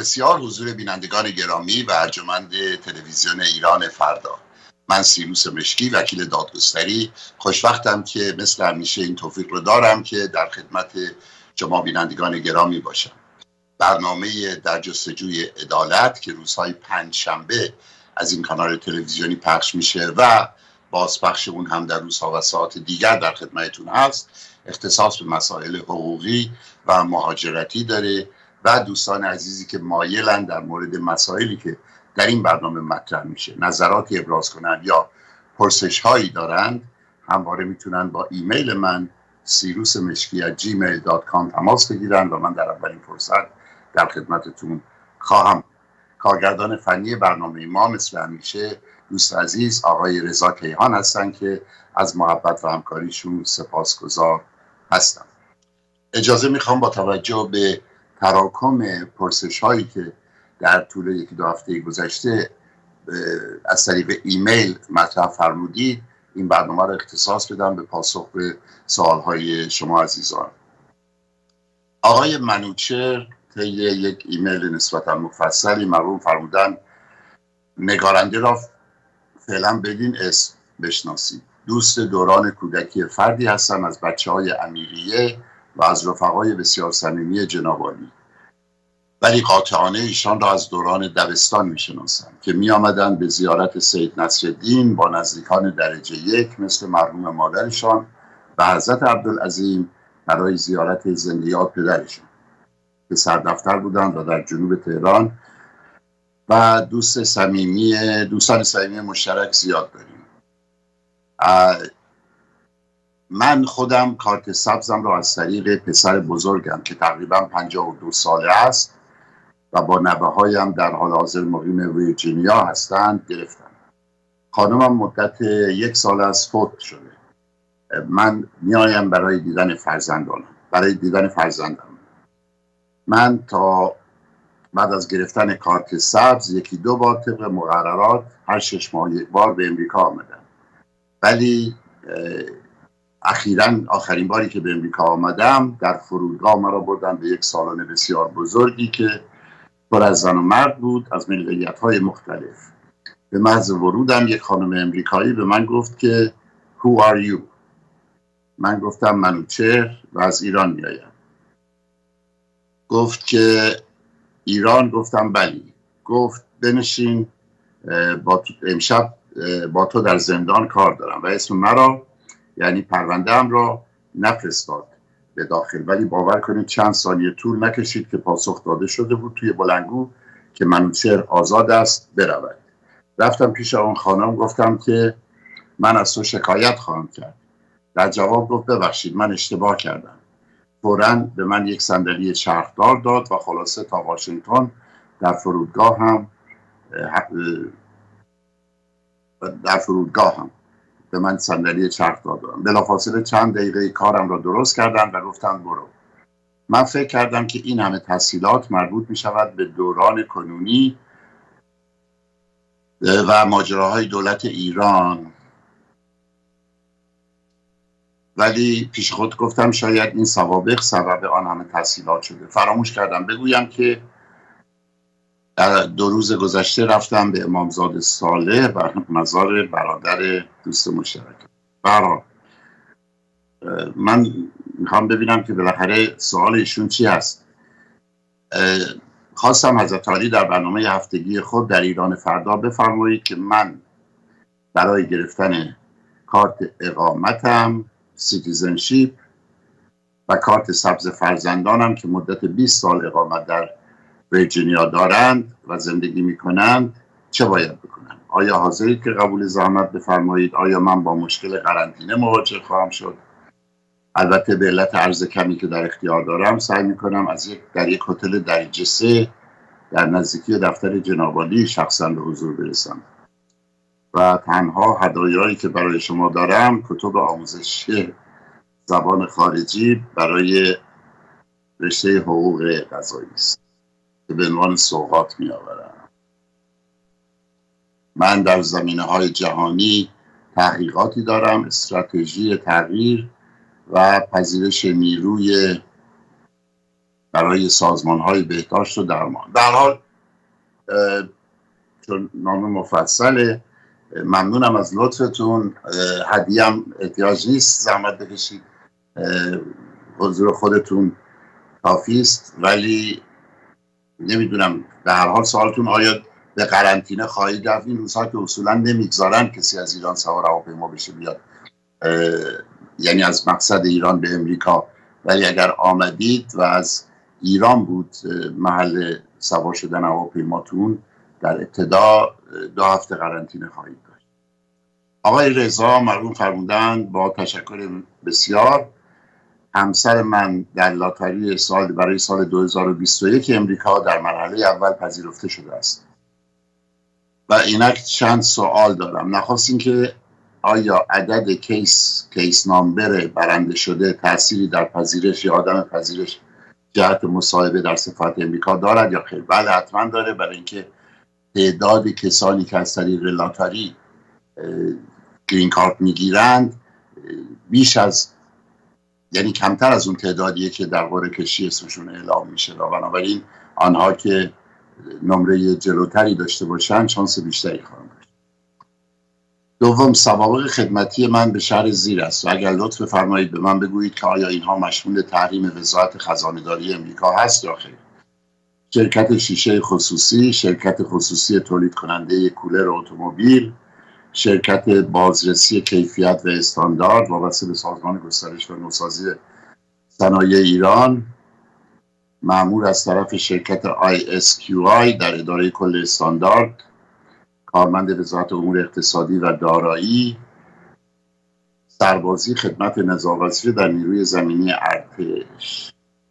بسیار حضور بینندگان گرامی و ارجمند تلویزیون ایران فردا. من سیروس مشکی، وکیل دادگستری، خوشوقتم که مثل همیشه این توفیق رو دارم که در خدمت شما بینندگان گرامی باشم. برنامه در جستجوی عدالت که روزهای پنجشنبه از این کانال تلویزیونی پخش میشه و بازپخش اون هم در روزها و ساعات دیگر در خدمتتون هست، اختصاص به مسائل حقوقی و مهاجرتی داره و دوستان عزیزی که مایلن در مورد مسائلی که در این برنامه مطرح میشه نظراتی ابراز کنند یا پرسش هایی دارند، همواره میتونن با ایمیل من sirusmeshki@gmail.com تماس بگیرن و من در اولین فرصت در خدمتتون خواهم. کارگردان فنی برنامه ما مثل همیشه دوست عزیز آقای رضا کیهان هستن که از محبت و همکاریشون سپاسگزار هستم. اجازه میخوام با توجه به تراکم پرسش هایی که در طول یکی دو هفته گذشته از طریق ایمیل مطرح فرمودید، این برنامه رو اختصاص بدم به پاسخ به سوال های شما عزیزان. آقای منوچهر طی یک ایمیل نسبتا مفصلی مرحوم فرمودن نگارنده را فعلا بدین اسم بشناسید. دوست دوران کودکی فردی هستم از بچه‌های امیریه و از رفقای بسیار صمیمی جناب عالی، ولی قاطعانه ایشان را از دوران دبستان میشناسم که می آمدن به زیارت سید نصرالدین با نزدیکان درجه یک مثل مرحوم مادرشان و حضرت عبدالعظیم برای زیارت زندیات پدرشان که سردفتر بودند و در جنوب تهران و دوستان صمیمی مشترک زیاد داریم. من خودم کارت سبزم را از طریق پسر بزرگم که تقریبا 52 ساله است و با نوه هایم در حال حاضر مقیم ویرجینیا هستند گرفتم. خانمم مدت 1 سال از فوت شده. من میایم برای دیدن فرزندم. من تا بعد از گرفتن کارت سبز 1-2 بار طبق مقررات هر 6 ماه 1 بار به امریکا آمدم، ولی آخرین باری که به امریکا آمدم در فرودگاه مرا بردن به یک سالن بسیار بزرگی که پر از زن و مرد بود از ملیت‌های مختلف. به محض ورودم یک خانم امریکایی به من گفت که Who are you؟ من گفتم منوچهر و از ایران میایم. گفت که ایران؟ گفتم بلی. گفت بنشین، امشب با تو در زندان کار دارم و اسم مرا یعنی پرونده‌ام را نفرستاد به داخل، ولی باور کنید چند ثانیه طول نکشید که پاسخ داده شده بود توی بلندگو که منوچهر آزاد است برود. رفتم پیش اون خانم گفتم که من از تو شکایت خواهم کرد. در جواب گفت ببخشید من اشتباه کردم. فوراً به من یک صندلی چرخدار داد و خلاصه تا واشنگتن در فرودگاه هم به من صندلی چرخدار دادن. بلافاصله چند دقیقه کارم را درست کردن و گفتن برو. من فکر کردم که این همه تحصیلات مربوط می شود به دوران کنونی و ماجراهای دولت ایران، ولی پیش خود گفتم شاید این سوابق سبب آن همه تحصیلات شده. فراموش کردم بگویم که در 2 روز گذشته رفتم به امامزاده صالح و مزار برادر دوست مشترک. برای من میخوام ببینم که بالاخره سوال ایشون چی هست. خواستم حضرت عالی در برنامه هفتگی خود در ایران فردا بفرمایید که من برای گرفتن کارت اقامتم، سیتیزنشیپ و کارت سبز فرزندانم که مدت 20 سال اقامت در ویرجینیا دارند و زندگی میکنند چه باید بکنم؟ آیا حاضرید که قبول زحمت بفرمایید؟ آیا من با مشکل قرنطینه مواجه خواهم شد؟ البته به علت عرض کمی که در اختیار دارم سعی میکنم در یک هتل درجه 3 در نزدیکی دفتر جناب عالی شخصا به حضور برسم و تنها هدایایی که برای شما دارم کتب آموزشی زبان خارجی برای رشته حقوق قضایی است که به عنوان سوغات می آورم. من در زمینه‌های جهانی تحقیقاتی دارم، استراتژی تغییر و پذیرش نیروی برای سازمان‌های بهداشت و درمان. در حال چون نام مفصله، ممنونم از لطفتون. هدیه هم احتیاج نیست، زحمت بکشید، حضور خودتون کافی است. ولی نمیدونم، به هر حال سوالتون آیا به قرنطینه خواهید رفت؟ این روزها که اصولا نمیگذارن کسی از ایران سوار هواپیما بشه بیاد، یعنی از مقصد ایران به امریکا. ولی اگر آمدید و از ایران بود محل سوار شدن هواپیماتون، در ابتدا 2 هفته قرنطینه خواهید داشت. آقای رضا مرحوم فرمودند با تشکر بسیار، همسر من در لاتاری برای سال 2021 امریکا در مرحله اول پذیرفته شده است و اینک چند سوال دارم. نخواست این که آیا عدد کیس نامبر برنده شده تأثیری در پذیرش یا آدم پذیرش جهت مصاحبه در سفارت امریکا دارد یا خیر؟ بله حتما داره، برای اینکه تعداد کسانی که از طریق لاتاری گرین کارت میگیرند بیش از، یعنی کمتر از اون تعدادیه که در قرعه کشی اسمشون اعلام میشه و بنابراین آنها که نمره جلوتری داشته باشن شانس بیشتری خواهند داشت. دوم، سوابق خدمتی من به شهر زیر است و اگر لطف بفرمایید به من بگویید که آیا اینها مشمول تحریم وزارت خزانه‌داری امریکا هست یا خیر. شرکت شیشه خصوصی، شرکت خصوصی تولید کننده کولر اتومبیل، شرکت بازرسی کیفیت و استاندارد وابسته به سازمان گسترش و نوسازی صنایع ایران، مأمور از طرف شرکت ISQI در اداره کل استاندارد، کارمند وزارت امور اقتصادی و دارایی، سربازی خدمت نظارت‌وظیفه در نیروی زمینی ارتش.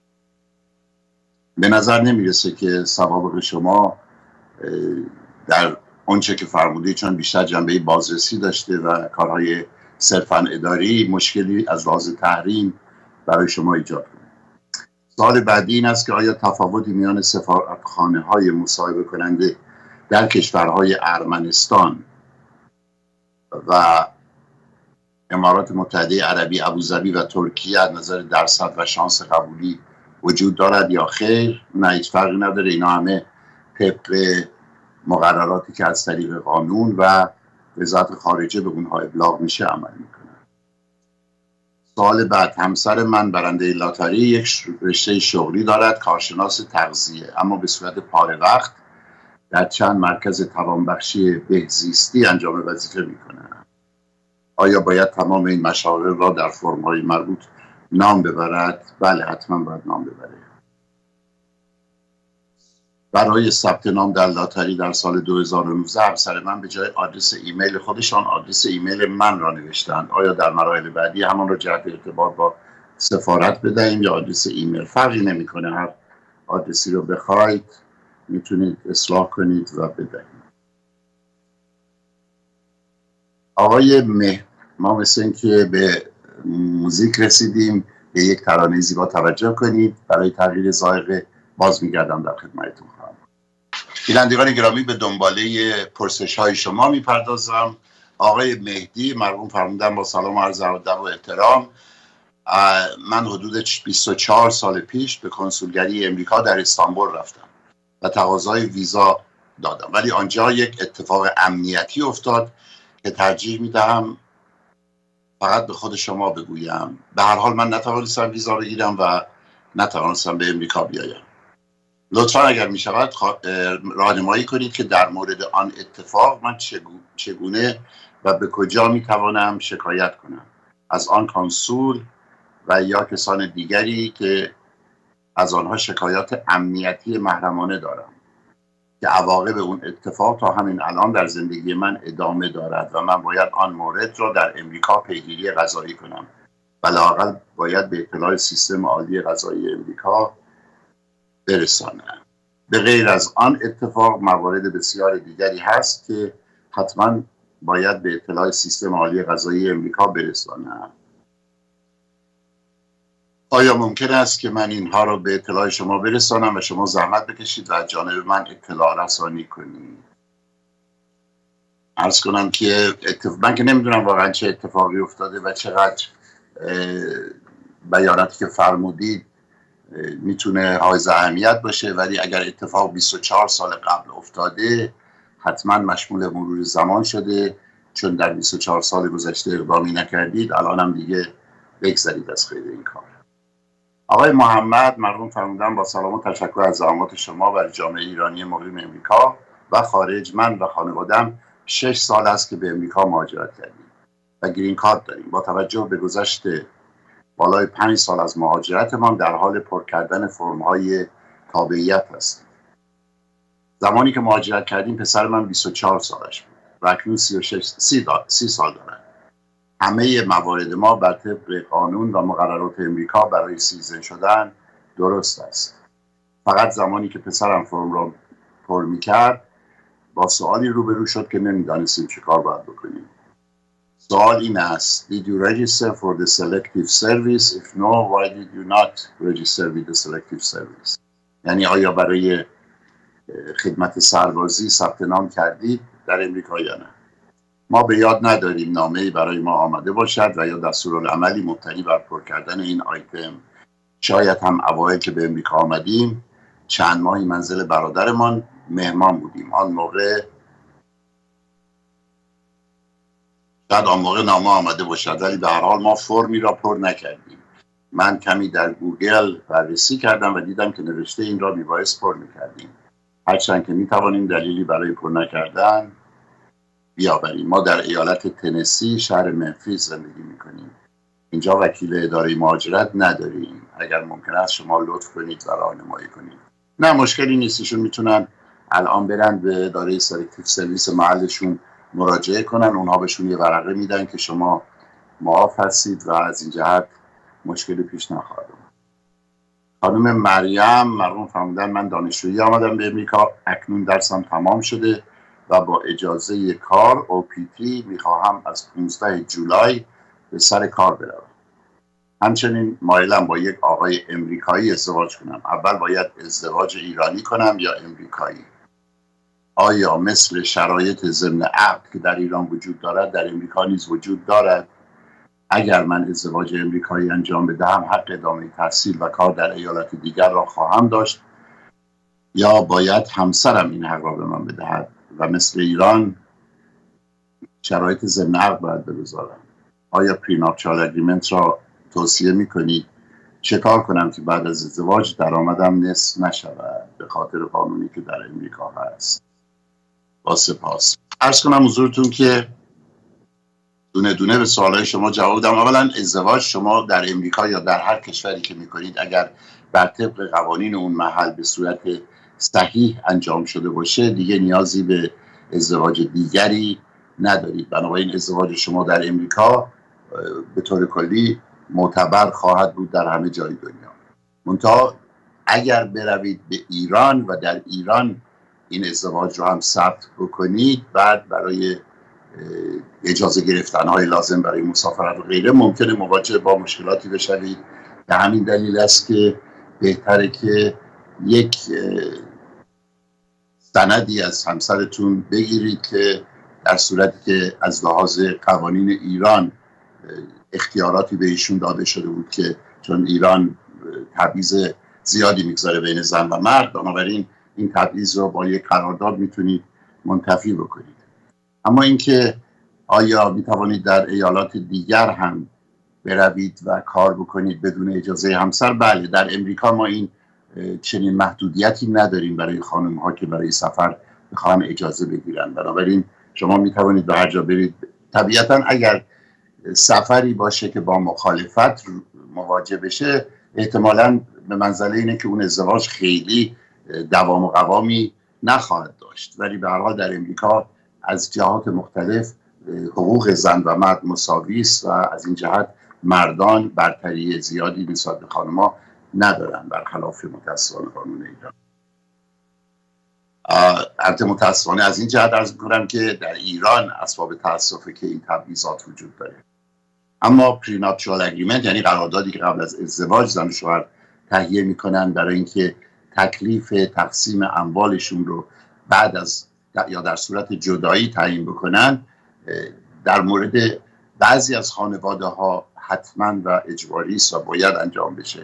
به نظر نمیرسه که سوابق شما در اونچه که فرمودید، چون بیشتر جنبه بازرسی داشته و کارهای صرفاً اداری، مشکلی از لحاظ تحریم برای شما ایجاد کنه. سوال بعدی این است که آیا تفاوتی میان سفارتخانه‌های مصاحبه کننده در کشورهای ارمنستان و امارات متحده عربی ابوظبی و ترکیه از نظر درصد و شانس قبولی وجود دارد یا خیر؟ نه، هیچ فرقی نداره. اینا همه طبق مقرراتی که از طریق قانون و وزارت خارجه به اونها ابلاغ میشه عمل میکنن. سوال بعد، همسر من برنده لاتاری یک رشته شغلی دارد، کارشناس تغذیه، اما به صورت پاره وقت در چند مرکز توانبخشی بهزیستی انجام وظیفه میکنه. آیا باید تمام این مشاغل را در فرم‌های مربوط نام ببرد؟ بله حتما باید نام ببره. برای ثبت نام در لاتاری در سال 2019 همسر من به جای آدرس ایمیل خودشان آدرس ایمیل من را نوشتند. آیا در مراحل بعدی همان را جهت ارتباط با سفارت بدهیم یا آدرس ایمیل؟ فرقی نمیکنه، هر آدرسی رو بخواید میتونید اصلاح کنید و بدهید. آقای ما مثل این که به موزیک رسیدیم، به یک ترانه زیبا توجه کنید. برای تغییر ذائقه باز میگردم در خدمتتون خواهم. بینندگان گرامی، به دنباله پرسش های شما میپردازم. آقای مهدی مرحوم فرمودن با سلام و عرض ادب و احترام، من حدود 24 سال پیش به کنسولگری امریکا در استانبول رفتم و تقاضای ویزا دادم، ولی آنجا یک اتفاق امنیتی افتاد که ترجیح میدهم فقط به خود شما بگویم. به هر حال من نتوانستم ویزا بگیرم و نتوانستم به امریکا بیایم. لطفا اگر می شود راهنمایی کنید که در مورد آن اتفاق من چگونه و به کجا می توانم شکایت کنم از آن کنسول و یا کسان دیگری که از آنها شکایات امنیتی محرمانه دارم که عواقب اون اتفاق تا همین الان در زندگی من ادامه دارد و من باید آن مورد را در امریکا پیگیری قضایی کنم و لااقل باید به اطلاع سیستم عالی قضایی امریکا برسانم. به غیر از آن اتفاق موارد بسیار دیگری هست که حتما باید به اطلاع سیستم عالی قضایی امریکا برسانم. آیا ممکن است که من اینها رو به اطلاع شما برسانم و شما زحمت بکشید و از جانب من اطلاع رسانی کنید؟ عرض کنم که من که نمیدونم واقعا چه اتفاقی افتاده و چقدر بیاناتی که فرمودید میتونه حائز اهمیت باشه، ولی اگر اتفاق 24 سال قبل افتاده حتما مشمول مرور زمان شده، چون در 24 سال گذشته اقدامی نکردید، الان هم دیگه بگذارید از خیر این کار. آقای محمد مرحوم فرمودن با سلام و تشکر از زحمات شما و جامعه ایرانی مقیم امریکا و خارج. من و خانواده‌ام 6 سال است که به امریکا مهاجرت کردیم و گرین کارت داریم. با توجه به گذشت بالای 5 سال از مهاجرتمان در حال پر کردن فرم‌های تابعیت هستیم. زمانی که مهاجرت کردیم پسر من 24 سالش بود و اکنون 30 سال دارد. همه موارد ما بر طبق قانون و مقررات امریکا برای سیتیزن شدن درست است. فقط زمانی که پسرم فرم را پر می‌کرد با سوالی روبرو شد که نمی‌دانستیم چه کار باید بکنیم. سوال این است: Did you register for the selective service? If no, why did you not register with the selective service? یعنی آیا برای خدمت سربازی ثبت نام کردید در امریکا یا نه؟ ما به یاد نداریم نامه‌ای برای ما آمده باشد و یا دستورالعملی مبتنی بر پر کردن این آیتم. شاید هم اوایل که به امریکا آمدیم چند ماهی منزل برادرمان مهمان بودیم. آن موقع نامه آمده باشد، ولی به هر حال ما فرمی را پر نکردیم. من کمی در گوگل بررسی کردم و دیدم که نوشته این را میبایست پر میکردیم. هرچند که میتوانیم دلیلی برای پر نکردن بیاوریم. ما در ایالت تنسی شهر منفیس زندگی میکنیم. اینجا وکیل اداره مهاجرت نداریم. اگر ممکن است شما لطف کنید و راهنمایی کنید. نه مشکلی نیست، ایشون میتونن الان برن به اداره سلکتیو سرویس محلشون مراجعه کنن، اونها بهشون یه ورقه میدن که شما معاف هستید و از این جهت مشکلی پیش نخواهد اومد. خانم مریم مرحوم فرمودن من دانشجویی آمدم به امریکا، اکنون درسم تمام شده و با اجازه کار OPT میخواهم از 15 جولای به سر کار بروم. همچنین مایلم با یک آقای امریکایی ازدواج کنم. اول باید ازدواج ایرانی کنم یا امریکایی؟ آیا مثل شرایط ضمن عقد که در ایران وجود دارد در امریکا نیز وجود دارد؟ اگر من ازدواج امریکایی انجام بدهم حق ادامه تحصیل و کار در ایالت دیگر را خواهم داشت یا باید همسرم این حق را به من بدهد و مثل ایران شرایط ضمن عقد باید بگذارم؟ آیا پریناپچال اگریمنت را توصیه میکنید؟ چه کار کنم که بعد از ازدواج درآمدم نصف نشود به خاطر قانونی که در امریکا هست؟ با سپاس. عرض کنم حضورتون که دونه دونه به سوالای شما جواب دادم. اولا ازدواج شما در امریکا یا در هر کشوری که میکنید اگر بر طبق قوانین اون محل به صورت صحیح انجام شده باشه دیگه نیازی به ازدواج دیگری ندارید. بنابراین ازدواج شما در امریکا به طور کلی معتبر خواهد بود در همه جای دنیا. منتها اگر بروید به ایران و در ایران این ازدواج رو هم ثبت بکنید، بعد برای اجازه گرفتن‌های لازم برای مسافرت و غیره ممکنه مواجه با مشکلاتی بشوید. به همین دلیل است که بهتره که یک سندی از همسرتون بگیرید که در صورتی که از لحاظ قوانین ایران اختیاراتی به ایشون داده شده بود که چون ایران تبعیض زیادی میگذاره بین زن و مرد، بنابراین این تبعیض رو با یک قرارداد میتونید منتفی بکنید. اما اینکه آیا میتوانید در ایالات دیگر هم بروید و کار بکنید بدون اجازه همسر؟ بله، در امریکا ما این چنین محدودیتی نداریم برای خانم ها که برای سفر بخوان اجازه بگیرن. بنابراین شما میتوانید به هر جا برید. طبیعتا اگر سفری باشه که با مخالفت مواجه بشه احتمالاً به منزله اینه که اون ازدواج خیلی دوام و قوامی نخواهد داشت، ولی به هر حال در امریکا از جهات مختلف حقوق زن و مرد مساوی است و از این جهت مردان برتری زیادی نسبت به خانم‌ها ندارن، برخلاف متأسفانه قانون ایران. البته متأسفانه از این جهت عرض می‌کنم که در ایران اسباب تأسفه که این تبعیضات وجود داره. اما پریناپچوال اگریمنت یعنی قراردادی که قبل از ازدواج زن و شوهر تهیه میکنن برای اینکه تکلیف تقسیم اموالشون رو بعد از یا در صورت جدایی تعیین بکنن، در مورد بعضی از خانواده ها حتما و اجباری است و باید انجام بشه.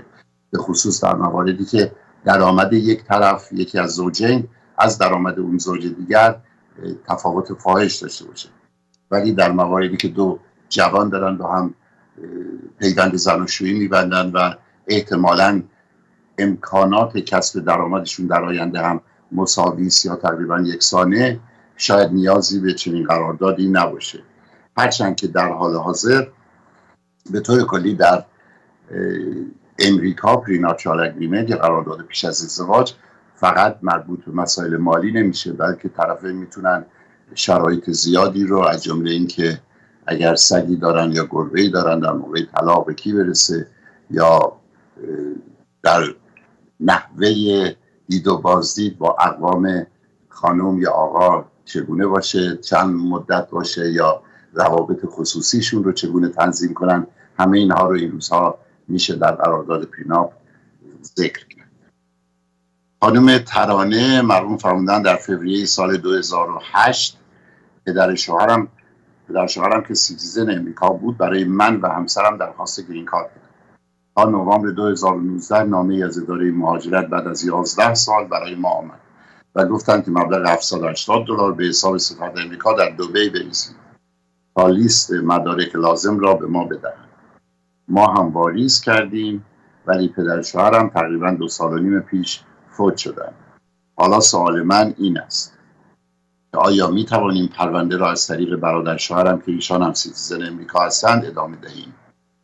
به خصوص در مواردی که درآمد یک طرف، یکی از زوجین، از درآمد اون زوج دیگر تفاوت فاحش داشته باشه. ولی در مواردی که دو جوان دارن با هم پیوند زناشویی میبندن و احتمالاً امکانات کسب درآمدشون در آینده هم مساوی است یا تقریبا یکسانه، شاید نیازی به چنین قراردادی نباشه. هرچند که در حال حاضر به طور کلی در امریکا پریناچال اگریمنت یا قرارداد پیش از ازدواج فقط مربوط به مسائل مالی نمیشه، بلکه طرفین میتونن شرایط زیادی رو از جمله این که اگر سگی دارن یا گربه‌ای دارن در موقع طلاق به کی برسه، یا در نحوه دید و بازدید با اقوام خانم یا آقا چگونه باشه، چند مدت باشه، یا روابط خصوصیشون رو چگونه تنظیم کنن، همه اینها رو این روزها میشه در قرارداد پریناپ ذکر کرد. خانم ترانه مرحوم فرمودن در فوریه سال 2008 پدر شوهرم که سیتیزن امریکا بود برای من و همسرم درخواست گرین کارت داد. تا نوامبر 2019 نامه از اداره مهاجرت بعد از 11 سال برای ما آمد و گفتند که مبلغ $780 به حساب سفارت امریکا در دبی بریزید تا لیست مدارک لازم را به ما بدهند. ما هم واریز کردیم، ولی پدر شوهرم تقریبا 2.5 سال پیش فوت شدند. حالا سوال من این است که آیا می توانیم پرونده را از طریق برادر شوهرم که ایشان هم سیتیزن امریکا هستند ادامه دهیم؟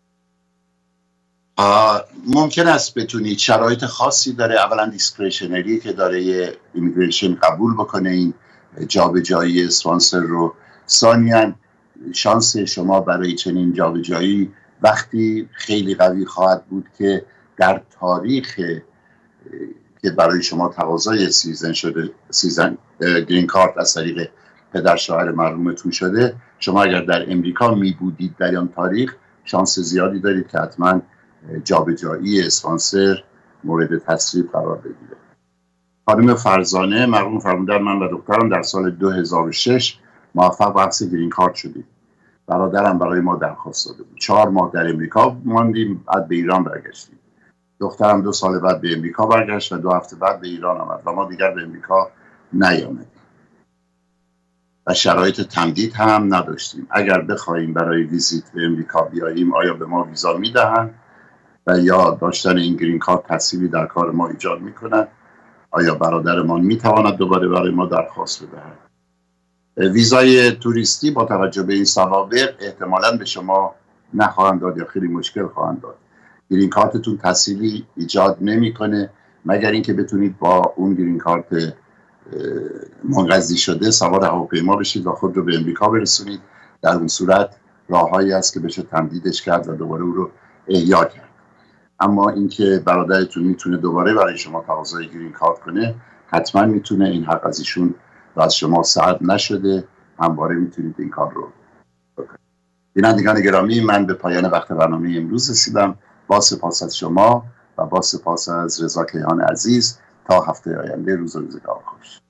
ممکن است بتونید. شرایط خاصی داره. اولا دیسکریشنری که داره ایمیگریشن قبول بکنه این جابجایی اسپانسر رو. ثانیاً شانس شما برای چنین جابجایی وقتی خیلی قوی خواهد بود که در تاریخ که برای شما تقاضای سیزن گرین کارت از طریق پدر شوهر مرحومتون شده، شما اگر در امریکا می بودید در آن تاریخ، شانس زیادی دارید که حتما جابجایی اسپانسر مورد تصویب قرار بگیره. خانم فرزانه مرحوم فرمودن من و دخترم در سال 2006 موفق به حصل گرین کارت شدیم. برادرم برای ما درخواست داده بود. 4 ماه در امریکا ماندیم، بعد به ایران برگشتیم. دخترم 2 سال بعد به امریکا برگشت و 2 هفته بعد به ایران آمد و ما دیگر به امریکا نیامدیم و شرایط تمدید هم نداشتیم. اگر بخوایم برای ویزیت به امریکا بیاییم آیا به ما ویزا میدهند و یا داشتن این گرین کارت تأثیری در کار ما ایجاد میکنند؟ آیا برادرمان میتواند دوباره برای ما درخواست بدهد؟ ویزای توریستی با توجه به این سوابق احتمالاً به شما نخواهند داد یا خیلی مشکل خواهند داد. گرین کارتتون تأثیری ایجاد نمیکنه مگر اینکه بتونید با اون گرین کارت منقضی شده سوار هواپیما بشید و خود رو به امریکا برسونید. در اون صورت راههایی هست که بشه تمدیدش کرد و دوباره او رو احیا کرد. اما اینکه برادرتون میتونه دوباره برای شما تقاضای گرین کارت کنه، حتما میتونه. این حق از ایشون و از شما سلب نشده، همواره میتونید این کار رو بکنید. بینندگان گرامی، من به پایان وقت برنامه امروز رسیدم. با سپاس از شما و با سپاس از رضا کیهان عزیز. تا هفته آینده، روز و روزگار خوش.